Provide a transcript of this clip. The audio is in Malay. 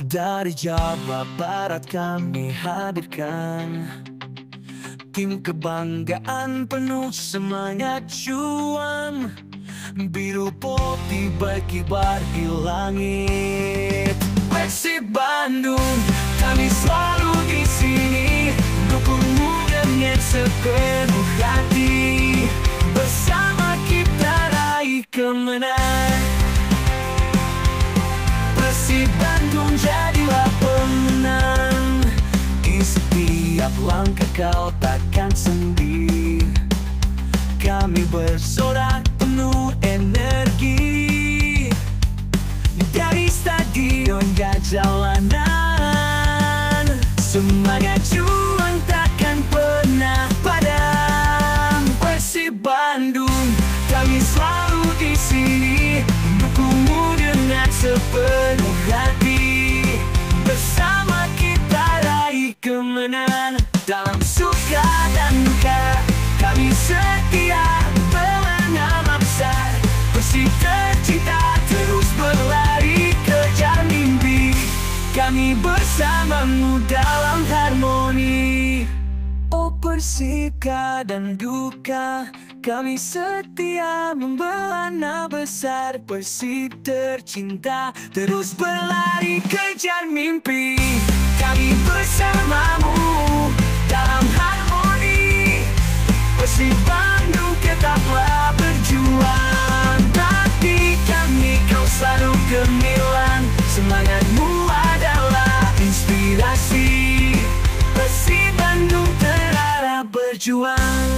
Dari Jawa Barat kami hadirkan tim kebanggaan penuh semangat juang. Biru putih berkibar di langit. Persib Bandung, kami selalu di sini, dukungmu dengan sepenuh hati. Bersama kita raih kemenangan. Persib Bandung jadilah pemenang. Di setiap langkah kau takkan sendiri. Kami bersorak penuh energi. Dari stadion hingga jalanan, semangat juang takkan pernah padam. Persib Bandung, kami selalu di sini, dukungmu dengan sepenuh hati. Bersama kita raih kemenangan. Dalam suka dan duka, kami setia bersama besar. Persib tercinta terus berlari kejar mimpi. Kami bersamamu dalam harmoni. Oh Persika dan duka, kami setia membela besar. Persib tercinta terus berlari kejar mimpi. Kami bersamamu dalam harmoni. Persib Bandung tetaplah berjuang. Tapi kami kau selalu gemilang. Semangatmu adalah inspirasi. Persib Bandung terarah berjuang.